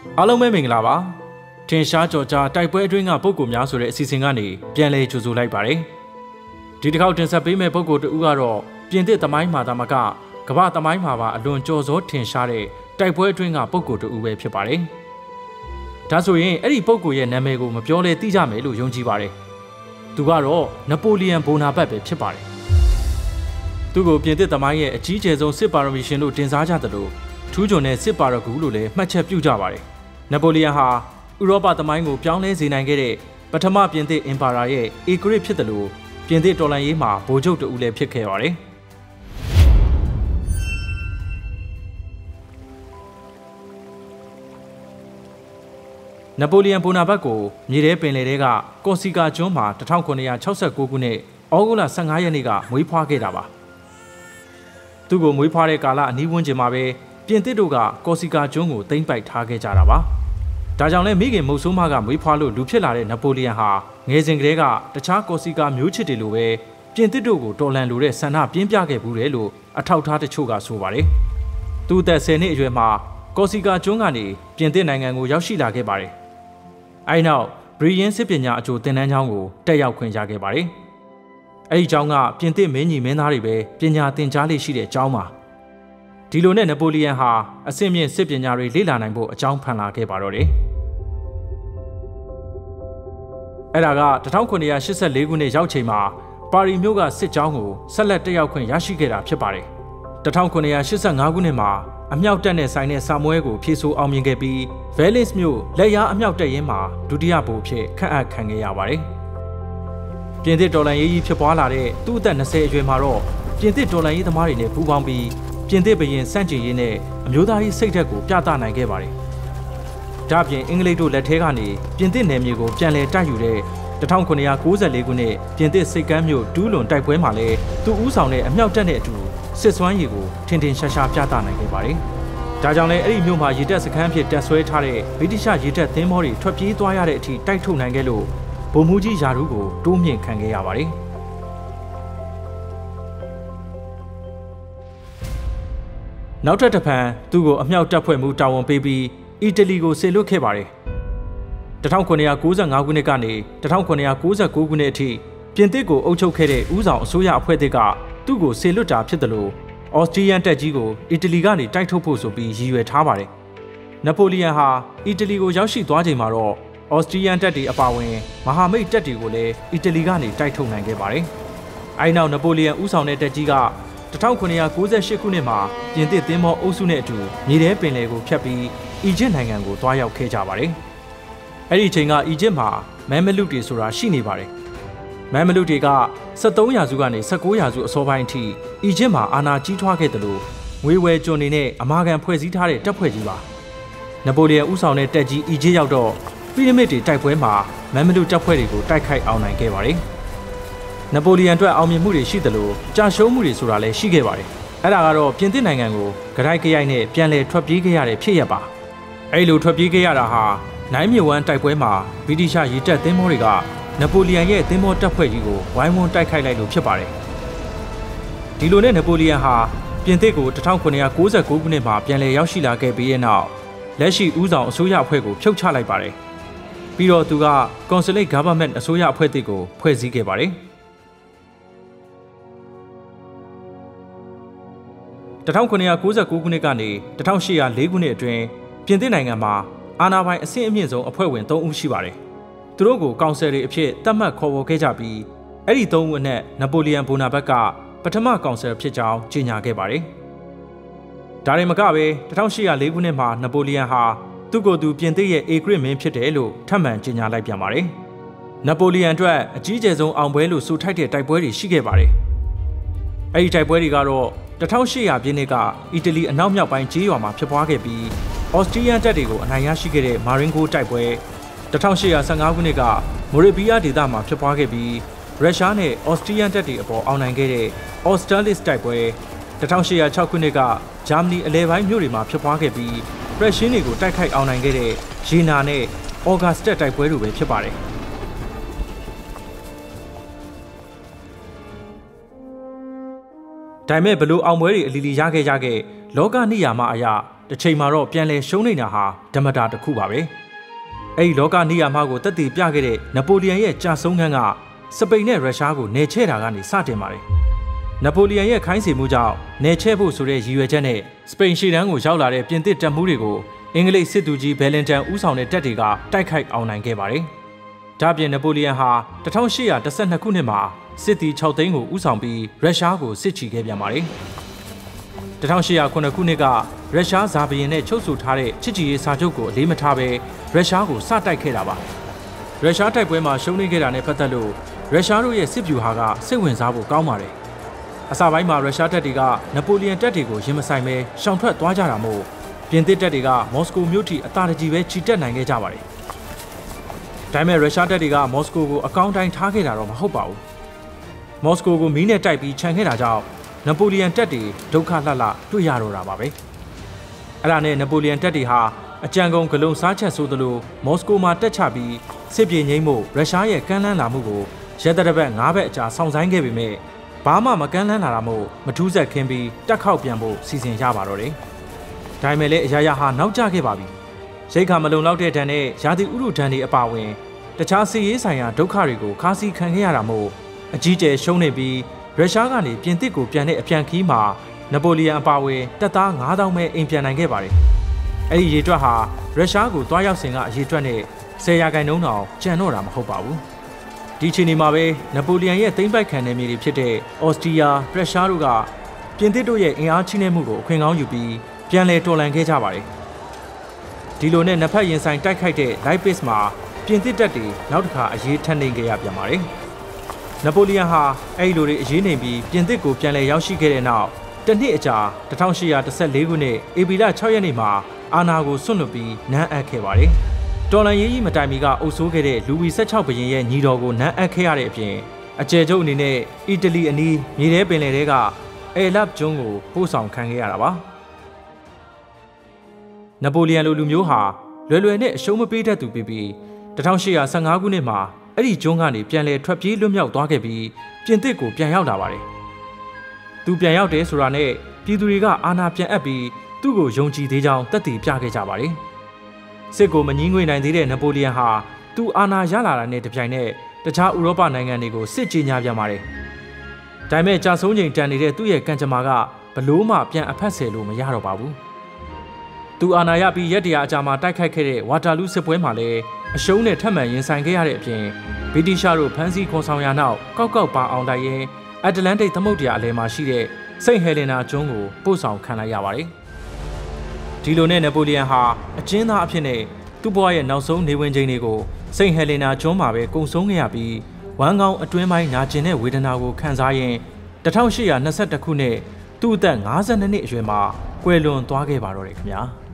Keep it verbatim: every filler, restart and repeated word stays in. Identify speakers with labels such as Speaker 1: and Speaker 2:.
Speaker 1: အားလုံးပဲမင်္ဂလာပါထင်ရှားကြော်ကြားတိုက်ပွဲအတွင်းကပုဂ္ဂိုလ်များဆိုတဲ့အစီအစဉ်ကနေပြန်လည်ကြိုဆိုလိုက်ပါတယ်ဒီတစ်ခေါက်တင်ဆက်ပေးမယ့်ပုဂ္ဂိုလ်တူကတော့ပြင်သစ်သမိုင်းမှာသာမကကမ္ဘာသမိုင်းမှာပါအလွန်ကြော်စောထင်ရှားတဲ့တိုက်ပွဲအတွင်းကပုဂ္ဂိုလ်တူပဲဖြစ်ပါတယ်ဒါဆိုရင်အဲ့ဒီပုဂ္ဂိုလ်ရဲ့နာမည်ကိုမပြောလဲသိကြမယ်လို့ယုံကြည်ပါတယ်သူကတော့နပိုလီယံဘိုနာပတ်ပဲဖြစ်ပါတယ်သူကိုပြင်သစ်သမိုင်းရဲ့အကြီးကျယ်ဆုံးစစ်ပါရမီရှင်လို့တင်စားကြသလိုထူးချွန်တဲ့စစ်ပါရဂူလို့လည်းမှတ်ချက်ပြုကြပါတယ်နပိုလီယံဟာဥရောပသမိုင်းကိုပြောင်းလဲစေနိုင်ခဲ့တဲ့ပထမပြင်သစ်အင်ပါယာရဲ့ဧကရာဇ်ဖြစ်တယ်လို့ပြင်သစ်တော်လှန်ရေးမှာဗိုလ်ချုပ်တူလည်းဖြစ်ခဲ့ပါတယ်နပိုလီယံဘိုနာပတ်ကိုမြေထဲပင်လယ်ထဲကကော်စီကာကျွန်းမှာတစ်ထောင်ခုနှစ်ရာခြောက်ဆယ်ကိုခုနှစ်ဩဂုတ်လဆယ့်ငါးရက်နေ့ကမွေးဖွားခဲ့တာပါသူကိုမွေးဖွားတဲ့ကာလအနီးဝန်းကျင်မှာပဲပြင်သစ်တို့ကကော်စီကာကျွန်းကိုသိမ်းပိုက်ထားခဲ့ကြတာပါဒါကြောင့်လည်းမိခင်မုတ်ဆိုးမကမွေးဖွားလို့လူဖြစ်လာတဲ့နပိုလီယံဟာငယ်စဉ်ကတည်းကတခြားကော်စီကာမျိုးချစ်တွေလိုပဲပြင်သစ်တို့ကိုတော်လှန်လိုတဲ့ဆန္ဒပြင်းပြခဲ့ဘူးတယ်လို့အထောက်အထားတချို့ကဆိုပါတယ်သူအသက်ဆယ်နှစ်အရွယ်မှာကော်စီကာကျွန်းကနေပြင်သစ်နိုင်ငံကိုရောက်ရှိလာခဲ့ပါတယ်အဲဒီနောက်ဘရီယင်းစစ်ပညာအကျိုးသင်တန်းကျောင်းကိုတက်ရောက်ခွင့်ရခဲ့ပါတယ်အဲဒီကျောင်းကပြင်သစ်မင်းကြီးမင်းသားတွေပဲပညာသင်ကြားလေ့ရှိတဲ့ကျောင်းပါဒီလိုနဲ့နပိုလီယံဟာအဆင့်မြင့်စစ်ပညာတွေလေ့လာနိုင်ဖို့အကြောင်းဖန်လာခဲ့ပါတော့တယ်အဲ့ဒါကတစ်ထောင်ခုနှစ်ရာရှစ်ဆယ်လေးခုနှစ်ရောက်ချိန်မှာပါရီမြို့ကစစ်ကြောင်းကိုဆက်လက်တက်ရောက်ခွင့်ရရှိခဲ့တာဖြစ်ပါတယ်တစ်ထောင်ခုနှစ်ရာရှစ်ဆယ်ငါးခုနှစ်မှာအမြောက်တပ်နဲ့ဆိုင်တဲ့စာမွဲကိုဖြည့်ဆို့အောင်မြင်ခဲ့ပြီးဗဲလစ်မြို့လက်ရအမြောက်တပ်ရင်းမှာဒုတိယဗိုလ်ဖြစ်ခန့်အပ်ခံခဲ့ရပါတယ်ပြင်သစ်တော်လှန်ရေးကြီးဖြစ်ပွားလာတဲ့သူ့အသက်၂၀အရွယ်မှာတော့ပြင်သစ်တော်လှန်ရေးသမားတွေနဲ့ပူးပေါင်းပြီးပြင်သစ်ဘုရင်စန့်ကျင်ရေးနဲ့အမျိုးသားရေးစိတ်ဓာတ်ကိုပြသနိုင်ခဲ့ပါတယ်ဒါ့အပြင်အင်္ဂလိပ်တို့လက်ထဲကနေပြင်သစ်နယ်မြေကိုပြန်လည်တိုက်ယူတဲ့တစ်ထောင်ခုနှစ်ရာကိုးဆယ်လေးခုနှစ်ပြင်သစ်စိတ်ကမ်းမြို့ဒူးလွန်တိုက်ပွဲမှာလည်းသူဦးဆောင်တဲ့အမြောက်တပ်နဲ့အတူစစ်စွမ်းရည်ကိုထင်ထင်ရှားရှားပြသနိုင်ခဲ့ပါတယ်ဒါကြောင့်လည်းအဲ့ဒီမြို့မှာရေတပ်စခန်းဖြစ်တပ်ဆွဲထားတဲ့ဗြိတိရှရေတပ်သင်္ဘောတွေထွက်ပြေးသွားရတဲ့အထိတိုက်ထုတ်နိုင်ခဲ့လို့ဗိုလ်မှူးကြီးယာရူးကိုတိုးမြင့်ခံခဲ့ရပါတယ်နောက်ထပ်တစ်ဖန်သူ့ကိုအမြောက်တပ်ဖွဲ့မှုတာဝန်ပေးပြီးအီတလီကိုဆေလွတ်ခဲ့ပါတယ်တစ်ထောင်ခုနှစ်ရာကိုးဆယ်ငါးခုနှစ်ကနေတစ်ထောင်ခုနှစ်ရာကိုးဆယ်ကိုခုနှစ်အထိပြင်သစ်ကိုအုပ်ချုပ်ခဲ့တဲ့ဦးဆောင်အစိုးရအဖွဲ့တွေကသူ့ကိုဆေလွတ်တာဖြစ်တယ်လို့အော်စတြီးယန်တပ်ကြီးကိုအီတလီကနေတိုက်ထုတ်ဖို့ဆိုပြီးရည်ရွယ်ထားပါတယ်နပိုလီယံဟာအီတလီကိုရောက်ရှိသွားချိန်မှာတော့အော်စတြီးယန်တပ်တွေအပါအဝင်မဟာမိတ်တပ်တွေကိုလည်းအီတလီကနေတိုက်ထုတ်နိုင်ခဲ့ပါတယ်အဲဒီနောက်နပိုလီယံဦးဆောင်တဲ့တပ်ကြီးကတစ်ထောင်ခုနှစ်ရာကိုးဆယ်ရှစ်ခုနှစ်မှာပြင်သစ်သင်္ဘောအုပ်စုနဲ့အတူမြေထဲပင်လယ်ကိုဖြတ်ပြီးအီဂျစ်နိုင်ငံကိုတွားရောက်ခဲ့ကြပါတယ်။အဲ့ဒီအချိန်ကအီဂျစ်မှာမန်မလုတွေဆိုတာရှိနေပါတယ်။မန်မလုတွေက၁၃ရာစုကနေ၁၉ရာစုအစောပိုင်းအထိအီဂျစ်မှာအာဏာကြီးထွားခဲ့တယ်လို့ငွေဝယ်ကျွန်နေနဲ့အမာခံဖွဲ့စည်းထားတဲ့တပ်ဖွဲ့ကြီးပါ။နပိုလီယံဦးဆောင်တဲ့တပ်ကြီးအီဂျစ်ရောက်တော့ပီရမစ်တွေတိုက်ပွဲမှာမန်မလုတပ်ဖွဲ့တွေကိုတိုက်ခိုက်အောင်နိုင်ခဲ့ပါတယ်။နပိုလီယံအတွက်အောင်မြင်မှုတွေရှိတယ်လို့ကြာရှုံးမှုတွေဆိုတာလည်းရှိခဲ့ပါတယ်။အဲ့ဒါကတော့ပြင်သစ်နိုင်ငံကိုဂရိုက်ကြိုက်နဲ့ပြန်လည်ထွက်ပြေးခဲ့ရတဲ့ဖြစ်ရပ်ပါ။အဲ့လိုထွက်ပြေးခဲ့ရတာဟာနိုင်မြဝန်းတိုက်ပွဲမှာဗြိတိရှရေတပ်သင်္ဘောတွေကနပိုလီယံရဲ့သင်္ဘောတပ်ဖွဲ့ကြီးကိုဝိုင်းဝန်းတိုက်ခိုက်လိုက်လို့ဖြစ်ပါတယ်။ဒီလိုနဲ့နပိုလီယံဟာပြင်သစ်ကိုတစ်ထောင်ခုနှစ်ရာကိုးဆယ်ကိုခုနှစ်မှာပြန်လည်ရောက်ရှိလာခဲ့ပြီးတဲ့နောက်လက်ရှိဦးဆောင်အစိုးရအဖွဲ့ကိုဖြုတ်ချလိုက်ပါတယ်။ပြီးတော့သူက Consulate Government အစိုးရအဖွဲ့တစ်ကိုဖွဲ့စည်းခဲ့ပါတယ်။တစ်ထောင်ခုနှစ်ရာကိုးဆယ်ကိုခုနှစ်ကနေတစ်ထောင်ရှစ်ရာလေးခုနှစ်အတွင်းပြင်သစ်နိုင်ငံမှာအာဏာပိုင်အဆင့်အမြင့်ဆုံးအဖွဲ့ဝင်သုံးဦးရှိပါတယ်။သူတို့ကိုကောင်ဆယ်တွေအဖြစ်သတ်မှတ်ခေါ်ဝေါ်ခဲ့ကြပြီးအဲ့ဒီသုံးဦးအနက်နပိုလီယံဘိုနာပတ်ကပထမကောင်ဆယ်ဖြစ်ကြောင်းကြေညာခဲ့ပါတယ်။ဒါရင်မကပဲတစ်ထောင်ရှစ်ရာလေးခုနှစ်မှာနပိုလီယံဟာသူ့ကိုယ်သူပြင်သစ်ရဲ့ဧကရာဇ်မင်းဖြစ်တယ်လို့ထပ်မံကြေညာလိုက်ပြန်ပါတယ်။နပိုလီယံအတွက်အကြီးကျယ်ဆုံးအောင်ပွဲလို့ဆိုထိုက်တဲ့တိုက်ပွဲတွေရှိခဲ့ပါတယ်။အဲ့ဒီတိုက်ပွဲတွေကတော့တစ်ထောင်ရှစ်ရာပြည့်နှစ်ကအီတလီအနောက်မြောက်ပိုင်းကျေးရွာမှာဖြစ်ပွားခဲ့ပြီးအော်စတြီးယန်တပ်တွေကိုအနိုင်ရရှိခဲ့တဲ့မာရင်ဂိုတိုက်ပွဲတစ်ထောင်ရှစ်ရာဆယ့်ငါးခုနှစ်ကမိုရဘီယာဒေသမှာဖြစ်ပွားခဲ့ပြီးရုရှားနဲ့အော်စတြီးယန်တပ်တွေအပေါ်အောင်နိုင်ခဲ့တဲ့အော်စတာလစ်တိုက်ပွဲတစ်ထောင်ရှစ်ရာခြောက်ခုနှစ်ကဂျာမနီအလဲပိုင်းမြို့တွေမှာဖြစ်ပွားခဲ့ပြီးရုရှားတွေကိုတိုက်ခိုက်အောင်နိုင်ခဲ့တဲ့ယေနာနဲ့အော်ဂတ်စတက်တိုက်ပွဲတွေပဲဖြစ်ပါတယ်ဒါပေမဲ့ဘလို့အောင်ပွဲတွေအလီလီရခဲ့ကြခဲ့လောကနိယာမအရာတစ်ချိန်မှာတော့ပြန်လဲရှုံးနေတာဟာဓမ္မတာတစ်ခုပါပဲအဲ့ဒီလောကနိယာမကိုတက်တည်ပြခဲ့တဲ့နပိုလီယန်ရဲ့ကြာဆုံးခန်းကစပိန်နဲ့ရုရှားကိုနယ်ချဲ့တာကနေစတင်ပါတယ်နပိုလီယန်ရဲ့ခိုင်းစေမှုကြောင့်နယ်ချဲ့ဖို့ဆိုတဲ့ရည်ရွယ်ချက်နဲ့စပိန်ရှေ့တန်းကိုရောက်လာတဲ့ပြင်သစ်တပ်မှူးတွေကိုအင်္ဂလိပ်စစ်သူကြီးဘယ်လင်တန်ဦးဆောင်တဲ့တပ်တွေကတိုက်ခိုက်အောင်နိုင်ခဲ့ပါတယ်ဒါပြင်နပိုလီယန်ဟာတစ်ထောင်ရှစ်ရာတစ်ဆယ့်နှစ်ခုနှစ်မှာစစ်သည်ခြောက်သိန်းကိုဦးဆောင်ပြီးရုရှားကိုစစ်ချီခဲ့ပြန်ပါတယ်တစ်ထောင်ရှစ်ရာခုနှစ်ခုနှစ်ကရုရှားဇာဘီယင်နဲ့ချုပ်ဆိုထားတဲ့ချစ်ကြည်ရေးစာချုပ်ကိုအလေးမထားဘဲရုရှားကိုစတိုက်ခဲ့တာပါရုရှားတိုက်ပွဲမှာရှုံးနိမ့်ခဲ့တာနဲ့ပတ်သက်လို့ရုရှားတို့ရဲ့စစ်ဗျူဟာကစိတ်ဝင်စားဖို့ကောင်းပါတယ်အစပိုင်းမှာရုရှားတပ်တွေကနပိုလီယန်တပ်တွေကိုရင်မဆိုင်ပဲရှောင်ထွက်သွားကြတာမို့ပြင်သစ်တပ်တွေကမော်စကိုမြို့ထိအသာတကြီးပဲချီတက်နိုင်ခဲ့ကြပါတယ်ဒါပေမဲ့ရုရှားတပ်တွေကမော်စကိုကိုအကောင်းတိုင်းထားခဲ့တာတော့မဟုတ်ပါဘူးမော်စကိုကိုမီးနဲ့တိုက်ပြီးခြံခဲ့တာကြောင့်နပိုလီယန်တပ်တွေဒုက္ခလှလှတွေ့ရတော့တာပါပဲအဲ့ဒါနဲ့နပိုလီယန်တပ်တွေဟာအကြံကုန်ဂလုံစားချက်ဆိုသလိုမော်စကိုမှာတက်ချပြီးစစ်ပြေငိမ့်မှုရုရှားရဲ့ကမ်းလှမ်းလာမှုကိုရဲတပ်တစ်ပတ်၅ဘက်အကြာဆောင်ဆိုင်ခဲ့ပေမဲ့ဘာမှမကမ်းလှမ်းလာတာမို့မထူးဆက်ခင်းပြီးတက်ခောက်ပြန်ဖို့စီစဉ်ရပါတော့တယ်ဒါပေမဲ့လည်းအရာရာဟာနောက်ကျခဲ့ပါပြီရိတ်ခါမလုံလောက်တဲ့ဒဏ်နဲ့ရာသီဥတုဒဏ်တွေအပါအဝင်တခြားစစ်ရေးဆိုင်ရာဒုက္ခတွေကိုခါးစီခံခဲ့ရတာမို့အကြီးကျယ်ရှုံးနေပြီးရုရှားကနေပြင်သစ်ကိုပြန်တဲ့အပြန်ခီးမှာနပိုလီယန်အပါအဝင်တပ်သား၅သောင်းပဲအိမ်ပြန်နိုင်ခဲ့ပါတယ်အဲ့ဒီရေတွက်ဟာရုရှားကိုတွားရောက်စဉ်ကအရေတွက်နဲ့ဆယ်ရာခိုင်နှုန်းတောင်ကျန်တော့တာမဟုတ်ပါဘူးဒီချိန်မှာပဲနပိုလီယန်ရဲ့သိမ်းပိုက်ခံနယ်မြေတွေဖြစ်တဲ့အော်စတြီးယားရုရှားတို့ကပြင်သစ်တို့ရဲ့အင်အားချိနဲ့မှုကိုအခွင့်ကောင်းယူပြီးပြန်လည်တော်လှန်ခဲ့ကြပါတယ်ဒီလိုနဲ့နှစ်ဖက်ရင်ဆိုင်တိုက်ခိုက်တဲ့ Leipzig မှာပြင်သစ်တပ်တွေနောက်တစ်ခါအရေးထပ်နေခဲ့ရပြန်ပါတယ်နပိုလီယန်ဟာအဲ့ဒီလိုတွေအရေးနေပြီးပြင်သစ်ကိုပြန်လည်ရောက်ရှိခဲ့တဲ့နောက်တစ်နှစ်အကြာတစ်ထောင်ရှစ်ရာတစ်ဆယ့်လေးခုနှစ်ဧပြီလခြောက်ရက်နေ့မှာအာဏာကိုစွန့်လွတ်ပြီးနန်းအပ်ခဲ့ပါတယ်တော်လန်ရေးကြီးမတိုင်မီကအုပ်စိုးခဲ့တဲ့လူဝီဆယ့်ခြောက်ဘုရင်ရဲ့ညီတော်ကိုနန်းအပ်ခဲ့ရတဲ့အပြင်အကျယ်ချုပ်အနေနဲ့အီတလီအနီးမြေထဲပင်လယ်ထဲကအဲလပ်ကျွန်းကိုပို့ဆောင်ခံခဲ့ရတာပါနပိုလီယန်လိုလူမျိုးဟာလွယ်လွယ်နဲ့အရှုံးမပေးတတ်သူဖြစ်ပြီးတစ်ထောင်ရှစ်ရာဆယ့်ငါးခုနှစ်မှာအဲ့ဒီကျွန်းကနေပြန်လည်ထွက်ပြေးလွတ်မြောက်သွားခဲ့ပြီးပြင်သစ်ကိုပြန်ရောက်လာပါတယ်သူပြန်ရောက်တယ်ဆိုတာနဲ့ပြည်သူတွေကအာဏာပြန်အပ်ပြီးသူ့ကိုယုံကြည်သေးကြောင်းသက်သေပြခဲ့ကြပါတယ်စစ်ကိုမငြင်းငွေနိုင်သေးတဲ့နပိုလီယန်ဟာသူအာဏာရလာတာနဲ့တပြိုင်နက်တခြားဥရောပနိုင်ငံတွေကိုစစ်ကြေညာပြန်ပါတယ်ဒါပေမဲ့ကြာဆုံးချိန်တန်နေတဲ့သူ့ရဲ့ကံကြမ္မာကဘလို့မှပြန်အဖက်ဆယ်လို့မရတော့ပါဘူးသူအာဏာရပြီးရက်တရာအကြာမှာတိုက်ခိုက်ခဲ့တဲ့ဝါတာလူးစစ်ပွဲမှာလည်းအရှုံးနဲ့ထပ်မံရင်ဆိုင်ခဲ့ရတဲ့အပြင်ဗြိတိရှားတို့ဖမ်းဆီးခေါ်ဆောင်ရာနောက်ကောက်ကောက်ပါအောင်တိုက်ရင်အတ္တလန်တိတ်သမုဒ္ဒရာအလယ်မှာရှိတဲ့စိန့်ဟဲလင်နာကျွန်းကိုပို့ဆောင်ခံလိုက်ရပါတယ်ဒီလိုနဲ့နပိုလီယန်ဟာအကျဉ်းသားအဖြစ်နဲ့သူ့ဘဝရဲ့နောက်ဆုံးနေဝင်ချိန်တွေကိုစိန့်ဟဲလင်နာကျွန်းမှာပဲကုန်ဆုံးခဲ့ရပြီးဝမ်းကောင်းအတွင်းပိုင်းနာကျင်တဲ့ဝေဒနာကိုခံစားရင်းတစ်ထောင်ရှစ်ရာနှစ်ဆယ့်တစ်ခုနှစ်သူ့အသက်၅၂နှစ်အရွယ်မှာကွယ်လွန်သွားခဲ့ပါတော့တယ်ခင်ဗျာ